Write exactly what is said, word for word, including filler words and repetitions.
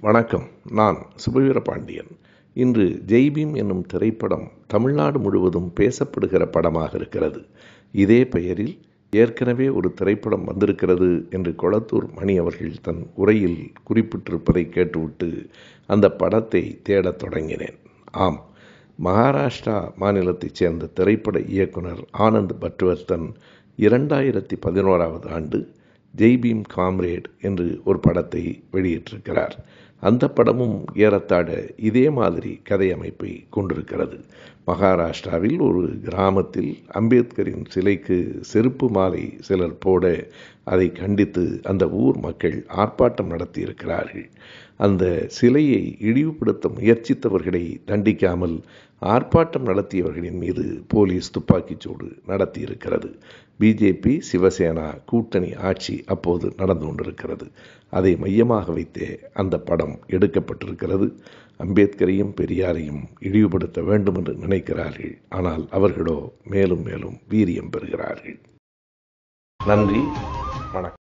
வணக்கம். நான் சுபவீரபாண்டியன். இன்று ஜெய்பீம் என்னும் திரைப்படம் தமிழ்நாடு முழுவதும் பேசப்படுகிற படமாக இருக்கிறது. இதே பெயரில் ஏற்கனவே ஒரு திரைப்படம் வந்திருக்கிறது என்று கொளத்தூர் மணி அவர்கள் தன் உரையில் குறிப்பிட்டிருப்பதை கேட்டுவிட்டு அந்த படத்தை தேடத் தொடங்கினேன். ஆம், மகாராஷ்டிரா மாநிலத்தைச் சேர்ந்த திரைப்பட இயக்குனர் ஆனந்த் பட்வர்தன் இரண்டாயிரத்தி பதினோராவது ஆண்டு ஜெய்பீம் காம்ரேட் என்று ஒரு படத்தை வெளியிட்டிருக்கிறார். அந்த படமும் ஏறத்தாழ இதே மாதிரி கதை அமைப்பை கொண்டிருக்கிறது. மகாராஷ்டிராவில் ஒரு கிராமத்தில் அம்பேத்கரின் சிலைக்கு செருப்பு மாலை சிலர் போட அதை கண்டித்து அந்த ஊர் மக்கள் ஆர்ப்பாட்டம் நடத்தியிருக்கிறார்கள். அந்த சிலையை இழிவுபடுத்த முயற்சித்தவர்களை தண்டிக்காமல் ஆர்ப்பாட்டம் நடத்தியவர்களின் மீது போலீஸ் துப்பாக்கிச்சூடு நடத்தியிருக்கிறது. பிஜேபி சிவசேனா கூட்டணி ஆட்சி அப்போது நடந்து கொண்டிருக்கிறது. அதை மையமாக வைத்தே அந்த படம் எடுக்கப்பட்டிருக்கிறது. அம்பேத்கரையும் பெரியாரையும் இழிவுபடுத்த வேண்டும் என்று நினைக்கிறார்கள். ஆனால் அவர்களோ மேலும் மேலும் வீரியம் பெறுகிறார்கள். நன்றி, வணக்கம்.